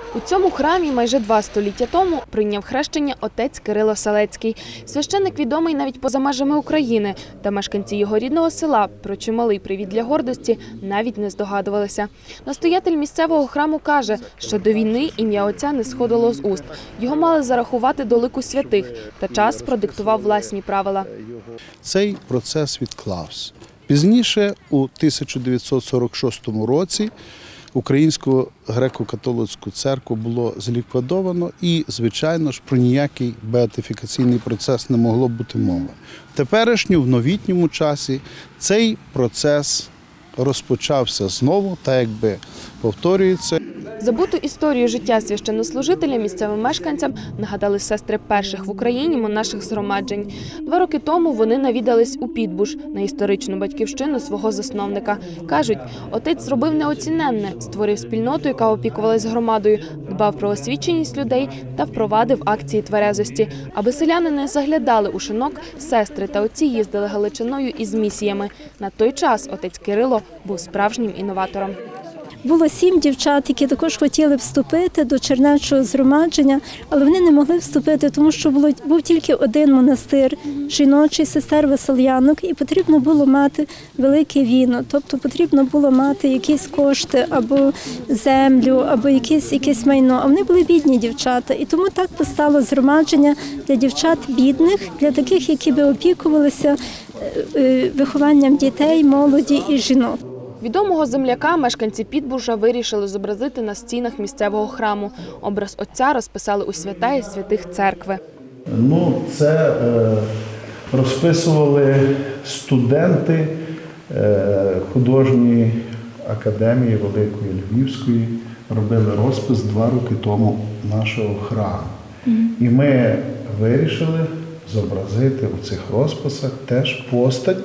У цьому храмі майже 2 століття тому прийняв хрещення отець Кирило Селецький. Священник відомий навіть поза межами України, та мешканці його рідного села про чималий привід для гордості навіть не здогадувалися. Настоятель місцевого храму каже, що до війни ім'я отця не сходило з уст. Його мали зарахувати до лику святих, та час продиктував власні правила. Цей процес відклався. Пізніше, у 1946 році, Українську греко-католицьку церкву було зліквідовано і, звичайно ж, про ніякий беатифікаційний процес не могло бути мови. В теперішньому, в новітньому часі цей процес розпочався знову, та якби повторюється. Забуту історію життя священнослужителя місцевим мешканцям нагадали сестри перших в Україні монаших згромаджень. 2 роки тому вони навідались у Підбуш, на історичну батьківщину свого засновника. Кажуть, отець зробив неоціненне, створив спільноту, яка опікувалась громадою, дбав про освіченість людей та впровадив акції тверезості. Аби селяни не заглядали у шинок, сестри та отці їздили Галичиною із місіями. На той час отець Кирило був справжнім інноватором. Було 7 дівчат, які також хотіли вступити до чернечого згромадження, але вони не могли вступити, тому що був тільки один монастир жіночий, сестер Васильянок, і потрібно було мати велике віно, тобто потрібно було мати якісь кошти або землю, або якесь майно. А вони були бідні дівчата, і тому так постало згромадження для дівчат бідних, для таких, які би опікувалися вихованням дітей, молоді і жінок. Відомого земляка мешканці Підбуша вирішили зобразити на стінах місцевого храму. Образ отця розписали у свята і святих церкви. Це розписували студенти художньої академії Великої Львівської, робили розпис 2 роки тому нашого храму. І ми вирішили зобразити у цих розписах теж постать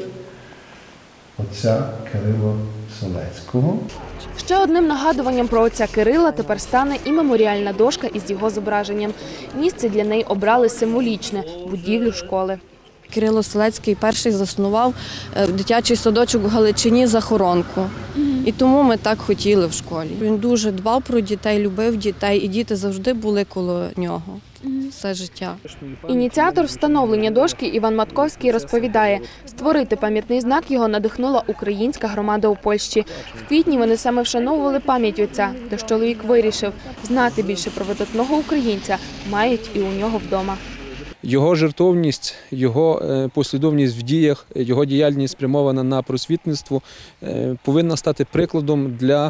отця Кирила Селецького. Ще одним нагадуванням про отця Кирила тепер стане і меморіальна дошка із його зображенням. Місце для неї обрали символічне – будівлю школи. Кирило Селецький перший заснував дитячий садочок у Галичині «Захоронку». І тому ми так хотіли в школі. Він дуже дбав про дітей, любив дітей, і діти завжди були коло нього все життя. Ініціатор встановлення дошки Іван Матковський розповідає, створити пам'ятний знак його надихнула українська громада у Польщі. В квітні вони саме вшановували пам'ять отця, тож чоловік вирішив, знати більше про видатного українця мають і у нього вдома. Його жертовність, його послідовність в діях, його діяльність спрямована на просвітництво повинна стати прикладом для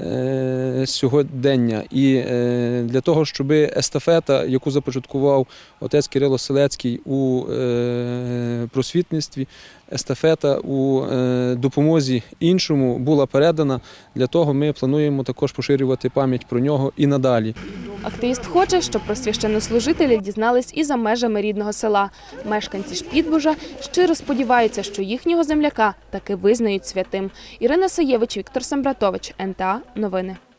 сьогодення. І для того, щоб естафета, яку започаткував отець Кирило Селецький у просвітництві, естафета у допомозі іншому була передана, для того ми плануємо також поширювати пам'ять про нього і надалі. Активіст хоче, щоб про священнослужителя дізнались і за межами рідного села. Мешканці ж Підбужа щиро сподіваються, що їхнього земляка таки визнають святим. Ірина Саєвич, Віктор Самбратович, НТА Новини.